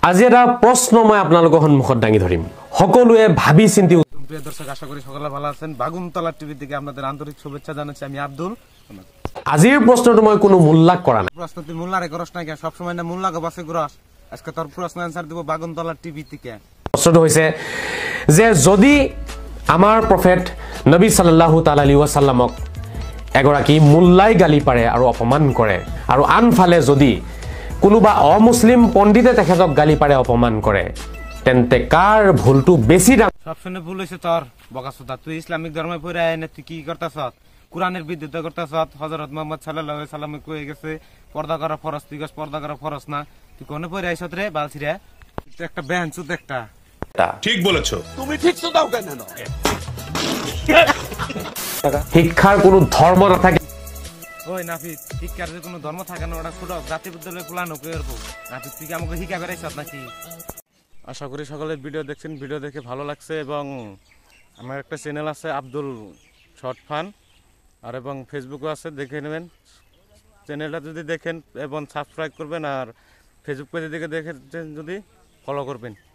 আজি এটা প্ৰশ্ন মই আপোনালোকৰ সন্মুখত দাঙি ধৰিম সকলোৱে ভাবি চিন্তি প্রিয় দর্শক আশা করি সকলে ভালো আছেন বাগুনতলা টিভি থেকে আপনাদের আন্তরিক শুভেচ্ছা জানাচ্ছি আমি আব্দুল আজিৰ প্ৰশ্নটো মই কোনো মূল্যাক কৰা নাই প্রশ্নটি মূল্যারে করস না সব সময় না মূল্যাকে বাসে করস আজকে তোর প্রশ্ন আনসার দেব বাগুনতলা টিভি থেকে প্ৰশ্নটো হৈছে যে যদি আমাৰ প্ৰফেট নবী সাল্লাল্লাহু তাআলা আলাইহি ওয়াসাল্লামক এগৰাকী মুল্লাই গালি পাৰে আৰু অপমান কৰে আৰু আনফালে যদি কোনোবা অমুসলিম পণ্ডিতে তেখেতক গালি পাৰে অপমান কৰে তেন্তে কাৰ ভুলটো বেছি ডাঙৰ সবসময় ভুল হইছে তোর বকাসুদা তুই ইসলামিক ধর্মে পড়ে আয় না তুই কি করতাছস কুরআনের বিরুদ্ধে করতাছস হযরত মুহাম্মদ সাল্লাল্লাহু আলাইহি সাল্লামে কই গেছে পর্দা করা ফরজ তুই কস পর্দা করা ফরজ না তুই কোনে পড়ে আইছত রে বালছিরা তুই একটা বেহানচুদ একটা ঠিক বলেছো তুমি ঠিক তো দাও কেন না শিক্ষাৰ কোনো ধৰ্ম নাথাকে ওই নাফিস শিক্ষার যে কোনো ধর্ম থাকে না ওটা ছোট জাতি বিদ্যালয়ে প্লান করবো নাফিস তুই কি আমাকে শিক্ষা বেড়াইছত নাকি আশা করি সকলের ভিডিও দেখছেন ভিডিও দেখে ভালো লাগছে এবং আমার একটা চ্যানেল আছে আব্দুল শর্ট ফান আর এবং ফেসবুকও আছে দেখে নেবেন চ্যানেলটা যদি দেখেন এবং সাবস্ক্রাইব করবেন আর ফেসবুক পেজে দেখে দেখেন যদি ফলো করবেন